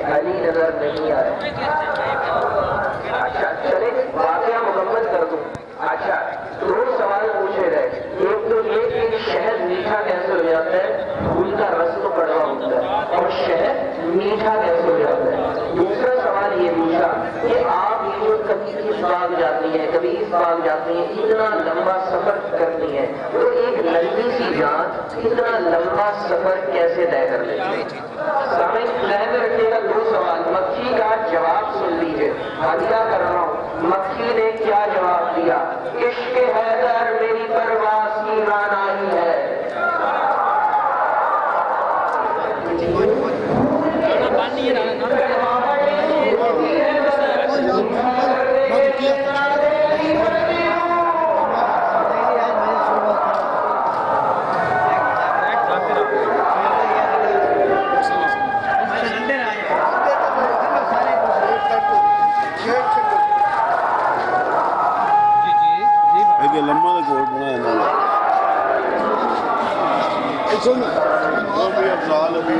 अली नजर नहीं आ रहे। अच्छा चले वाकया मुकम्मल कर दूं। अच्छा दो सवाल पूछे गए, एक तो ये कि शहद मीठा कैसे हो जाता है, फूल का रस तो कड़वा होता है, और शहद मीठा कैसे हो जाता है। दूसरा सवाल ये पूछा कि आप ये जो कभी इस बाग जाती है कभी इस बाग जाती है, इतना लंबा सफर करती है, तो एक लंबी सी जान इतना लंबा सफर कैसे तय कर लेती है। समय ध्यान में रखिएगा, दो सवाल, मक्खी का जवाब सुन लीजिए। हदिया कर रहा हूं, मक्खी ने क्या जवाब दिया, इश्क हैदर मेरी परवास की रानाई है। लम्बा कोट बनाया अभी अफजाल अभी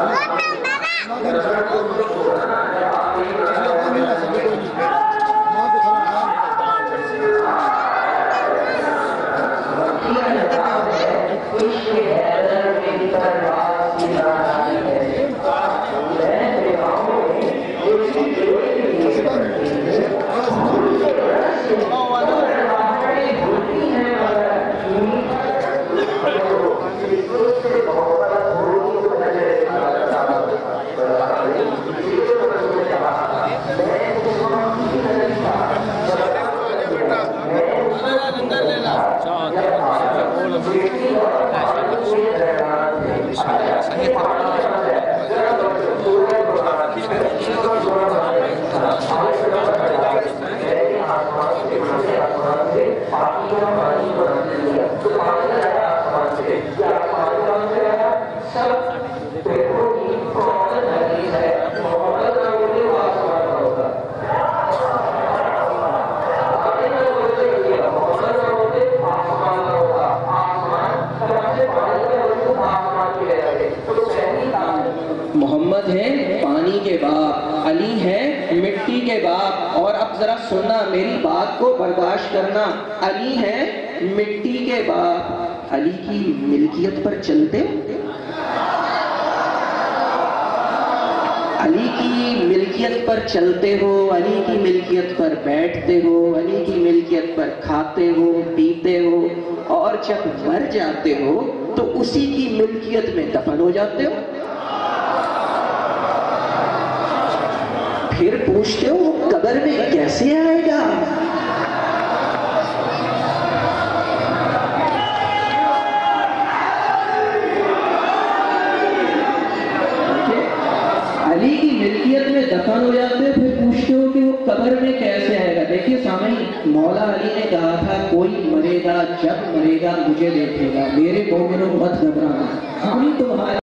मोहम्मद है पानी के बाप, अली है मिट्टी के बाप। और अब जरा सुनना, मेरी बात को बर्दाश्त करना। अली है मिट्टी के बाप, अली की मिल्कियत पर चलते, अली की मिल्कियत पर चलते हो, अली की मिल्कियत पर बैठते हो, अली की मिल्कियत पर खाते हो पीते हो, और जब मर जाते हो तो उसी की मिल्कियत में दफन हो जाते हो। फिर पूछते हो कब्र में कैसे आएगा। अली की मिल्कियत में दफन हो जाते हो, फिर पूछते हो कि वो कब्र में कैसे आएगा। देखिए सामने मौला अली ने कहा था, कोई मरेगा जब मरेगा मुझे देखेगा, मेरे मोमिनों मत घबराना, हम तुम्हारे